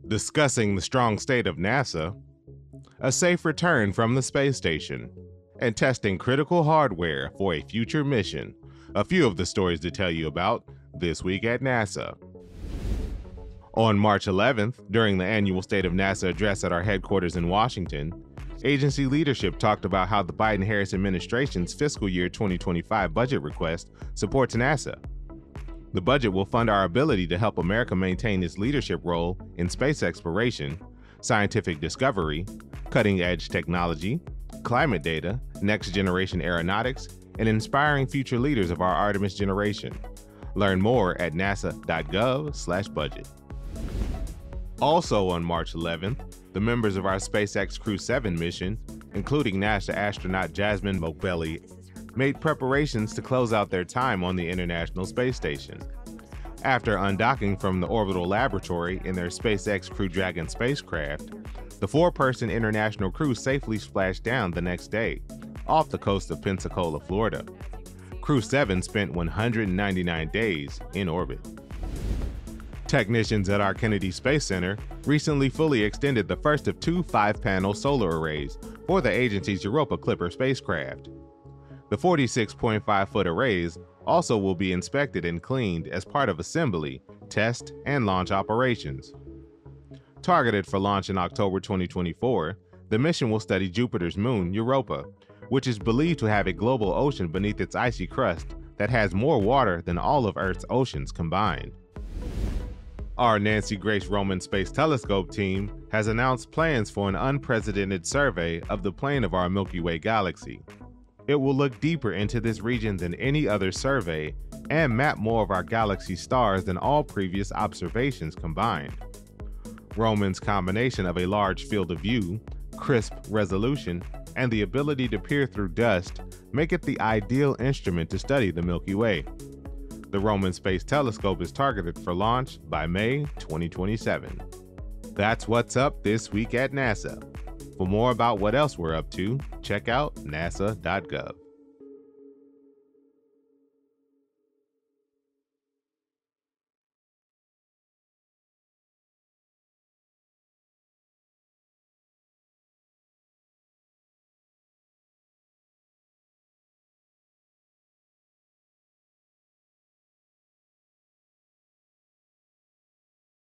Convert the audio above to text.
discussing the strong state of NASA, a safe return from the space station, and testing critical hardware for a future mission. A few of the stories to tell you about this week at NASA. On March 11th, during the annual State of NASA address at our headquarters in Washington, agency leadership talked about how the Biden-Harris administration's fiscal year 2025 budget request supports NASA. The budget will fund our ability to help America maintain its leadership role in space exploration, scientific discovery, cutting-edge technology, climate data, next-generation aeronautics, and inspiring future leaders of our Artemis generation. Learn more at nasa.gov/budget. Also on March 11th, the members of our SpaceX Crew 7 mission, including NASA astronaut Jasmine Mokbeli, made preparations to close out their time on the International Space Station. After undocking from the orbital laboratory in their SpaceX Crew Dragon spacecraft, the four-person international crew safely splashed down the next day, off the coast of Pensacola, Florida. Crew 7 spent 199 days in orbit. Technicians at our Kennedy Space Center recently fully extended the first of two 5-panel solar arrays for the agency's Europa Clipper spacecraft. The 46.5-foot arrays also will be inspected and cleaned as part of assembly, test, and launch operations. Targeted for launch in October 2024, the mission will study Jupiter's moon, Europa, which is believed to have a global ocean beneath its icy crust that has more water than all of Earth's oceans combined. Our Nancy Grace Roman Space Telescope team has announced plans for an unprecedented survey of the plane of our Milky Way galaxy. It will look deeper into this region than any other survey and map more of our galaxy's stars than all previous observations combined. Roman's combination of a large field of view, crisp resolution, and the ability to peer through dust make it the ideal instrument to study the Milky Way. The Roman Space Telescope is targeted for launch by May 2027. That's what's up this week at NASA. For more about what else we're up to, check out nasa.gov.